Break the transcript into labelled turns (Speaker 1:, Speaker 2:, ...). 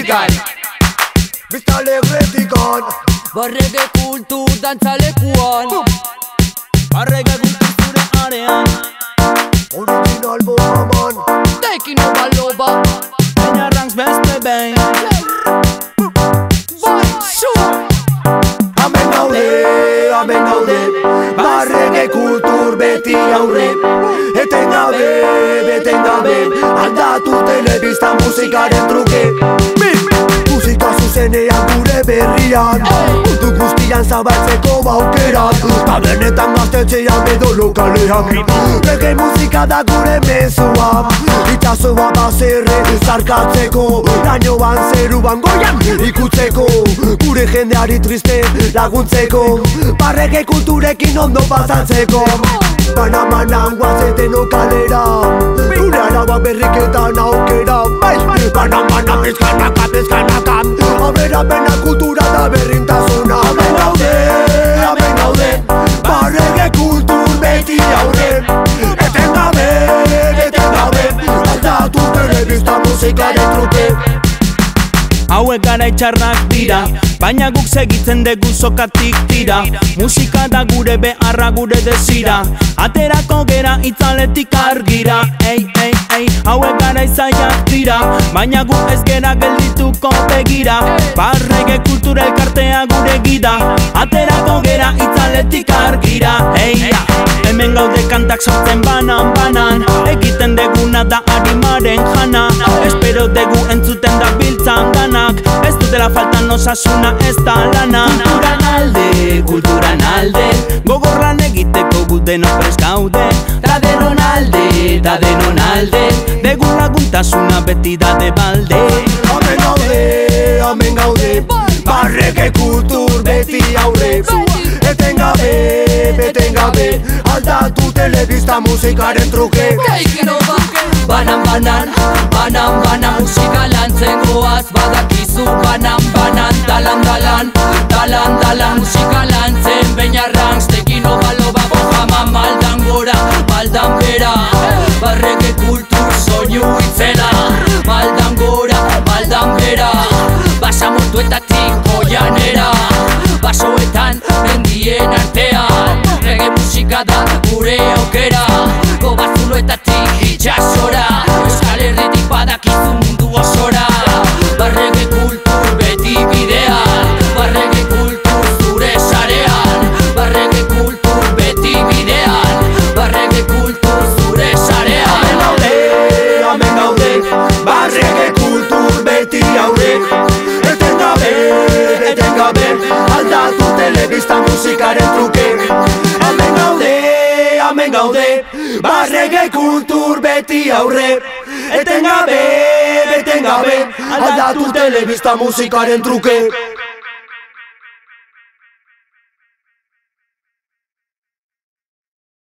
Speaker 1: musikan.
Speaker 2: Biztalegretik-an
Speaker 1: Barrege kultur dantzalekuan.
Speaker 3: Barrege kultur zure arean.
Speaker 2: Original bohaman
Speaker 1: Taking over loba.
Speaker 3: Baina ranks beste behin.
Speaker 1: Boy, sure.
Speaker 2: Hemen gaude Barrege kultur beti aurre Etengabe aldatu telebista musikaren truke Musika zuzenean gure berrian Mundu guztian zabaltzeko baukeran Tabernetan gaztetxean edo lokalean Reggae musika da gure mezua Itxasoa bazerre zarkatzeko Lainoan zeruan goian ikutzeko Gure jendeari triste laguntzeko Barrege kulturekin ondo pasatzeko Bana-banan guazeteno kalera Gure araba berriketan aukera Bana-banan bizkanaka Aurrera bena kultura da berrintasuna Hemen gaude Barrege kultur beti aurre Etengabe aldatu telebista musikaren truke
Speaker 3: Hauek gara itxarrak dira, baina guk segitzen dugu sokatik tira. Musika da gure beharra gure desira, aterako gera itzaletik argira. Hauek gara izaiak dira, baina guk ez gera geldituko begira. Barrege kultura elkartea gure gida, aterako gera itzaletik argira. Hemen gaude kantak sortzen banan, egiten deguna da arimaren jana. Espero dugu entzuten da biltzan danak, ez dutela faltan osasuna ez da lana. Kulturan alde, gogorran egiteko gu denok prest gaude. Ta denon alde, degun laguntasuna beti da de balde.
Speaker 2: Hemen gaude Barrege kultur beti aurre Etengabe aldatu telebista musikaren truke
Speaker 1: Taking over. Banan, musika lantzen goaz badakizu. Banan, dalan, musika lantzen. Baina ranks, taking over loba bohaman. Maldan gora, maldan bera. Barrege kultur soinu itzela. Maldan gora, maldan bera. Basa mortuetatik oianera. Basoetan mendien artean. Reggae musika da gure aukera. Gobazuloetatik itxasora. Euskal Herritik badakizu mundu osora. Barrege kultur beti bidean. Barrege kultur zure sarean. Barrege kultur beti bidean. Barrege kultur zure sarean.
Speaker 2: Hemen gaude Barrege kultur beti aurre Etengabe aldatu telebista musikaren truke Hemen gaude Barrege kultur beti aurre Etengabe aldatu telebista musikaren truke